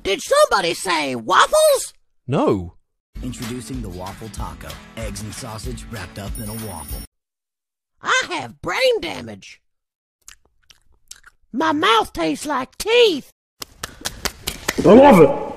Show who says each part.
Speaker 1: did somebody say waffles?
Speaker 2: No.
Speaker 3: Introducing the waffle taco. Eggs and sausage wrapped up in a waffle.
Speaker 1: I have brain damage. My mouth tastes like teeth.
Speaker 4: I love it.